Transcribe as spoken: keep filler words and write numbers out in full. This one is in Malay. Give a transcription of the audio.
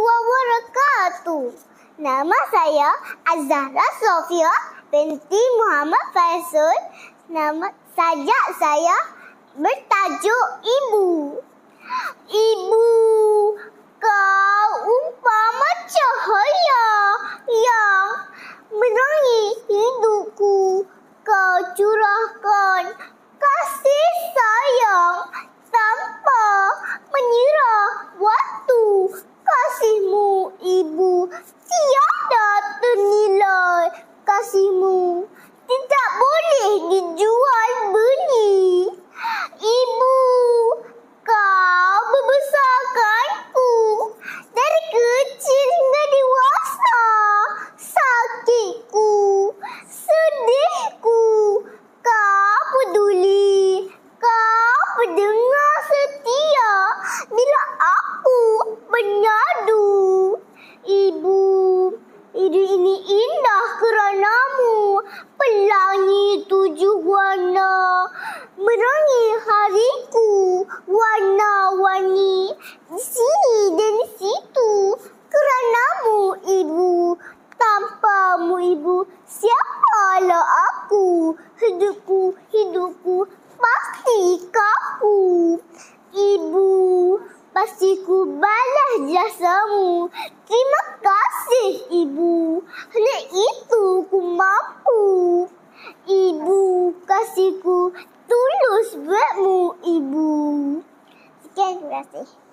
wabarakatuh. Nama saya Azhara Sofia binti Muhammad Faisal. Nama sajak saya bertajuk Ibu. Ibu, kau umpama cahaya yang menerangi hidupku. Kau curahkan kasih sayang tanpa mengira waktu. Kasihmu, Ibu, tiada ternilai. Kasihmu tidak boleh dijual beli. Ibu, kau membesarkanku dari kecil hingga dewasa. Sakitku, sedihku, kau peduli. Kau pendengar setia bila aku menyadu. Ibu, hidup ini indah keranamu. Pelangi tujuh warna menerangi hariku. Warna-warni di sini dan di situ. Keranamu, Ibu. Tanpamu, Ibu, siapalah aku? Hidupku, hidupku pasti kaku. Ibu, pasti ku balas jasamu. Terima kasih, Ibu. Hanya itu ku mampu. Ibu, kasihku tulus buatmu, Ibu. Sekian, terima kasih.